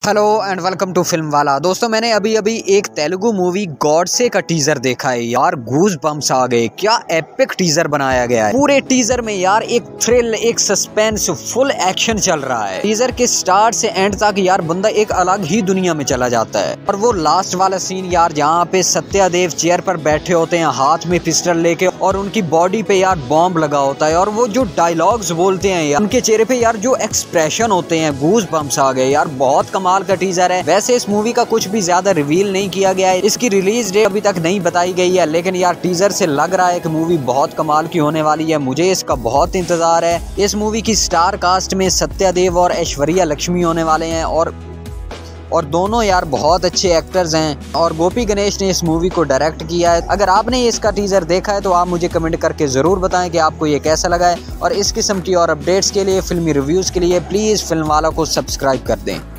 Hello and welcome to film वाला। दोस्तों मैंने अभी एक तेलुगु मूवी गॉडसे का टीजर देखा है यार, गूज बम्स आ गए। क्या एपिक टीजर बनाया गया है। पूरे टीजर में यार एक थ्रिल, एक सस्पेंस, फुल एक्शन चल रहा है। टीजर के स्टार्ट से एंड तक यार बंदा एक अलग ही दुनिया में चला जाता है। और वो लास्ट वाला सीन यार जहाँ पे सत्यादेव चेयर पर बैठे होते हैं हाथ में पिस्टल लेके और उनकी बॉडी पे यार बॉम्ब लगा होता है और वो जो डायलॉग्स बोलते हैं यार, उनके चेहरे पे यार जो एक्सप्रेशन होते हैं, गूज बम्स आ गए यार। बहुत कमाल का टीजर है। वैसे इस मूवी का कुछ भी ज्यादा रिवील नहीं किया गया है, इसकी रिलीज डेट अभी तक नहीं बताई गई है, लेकिन यार टीजर से लग रहा है कि मूवी बहुत कमाल की होने वाली है। मुझे इसका बहुत इंतजार है। इस मूवी की स्टार कास्ट में सत्यादेव और ऐश्वर्या लक्ष्मी होने वाले हैं और दोनों यार बहुत अच्छे एक्टर्स हैं। और गोपी गणेश ने इस मूवी को डायरेक्ट किया है। अगर आपने इसका टीजर देखा है तो आप मुझे कमेंट करके जरूर बताएं कि आपको ये कैसा लगा है। और इस किस्म की और अपडेट्स के लिए, फिल्मी रिव्यूज के लिए प्लीज फिल्म वाला को सब्सक्राइब कर दें।